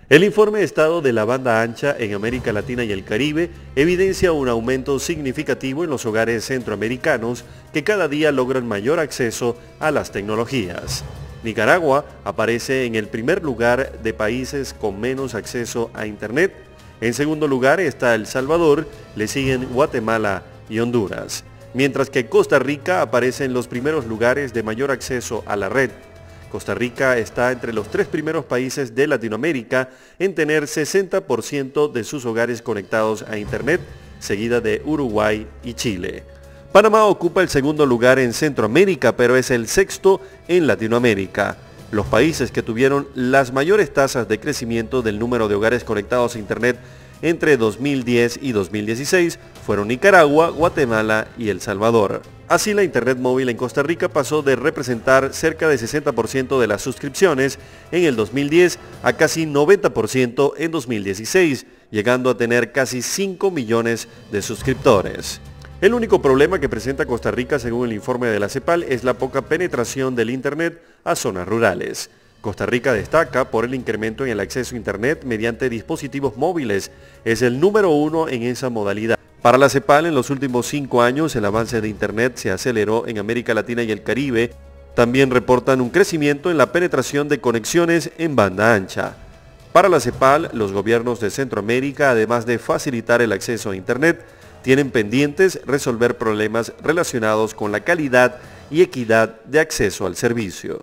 El informe de estado de la banda ancha en América Latina y el Caribe evidencia un aumento significativo en los hogares centroamericanos que cada día logran mayor acceso a las tecnologías. Nicaragua aparece en el primer lugar de países con menos acceso a Internet. En segundo lugar está El Salvador, le siguen Guatemala y Honduras, mientras que Costa Rica aparece en los primeros lugares de mayor acceso a la red. Costa Rica está entre los 3 primeros países de Latinoamérica en tener 60% de sus hogares conectados a Internet, seguida de Uruguay y Chile. Panamá ocupa el segundo lugar en Centroamérica, pero es el sexto en Latinoamérica. Los países que tuvieron las mayores tasas de crecimiento del número de hogares conectados a Internet entre 2010 y 2016 fueron Nicaragua, Guatemala y El Salvador. Así, la Internet móvil en Costa Rica pasó de representar cerca de 60% de las suscripciones en el 2010 a casi 90% en 2016, llegando a tener casi 5 millones de suscriptores. El único problema que presenta Costa Rica, según el informe de la CEPAL, es la poca penetración del Internet a zonas rurales. Costa Rica destaca por el incremento en el acceso a Internet mediante dispositivos móviles. Es el número 1 en esa modalidad. Para la CEPAL, en los últimos 5 años, el avance de Internet se aceleró en América Latina y el Caribe. También reportan un crecimiento en la penetración de conexiones en banda ancha. Para la CEPAL, los gobiernos de Centroamérica, además de facilitar el acceso a Internet, tienen pendientes resolver problemas relacionados con la calidad y equidad de acceso al servicio.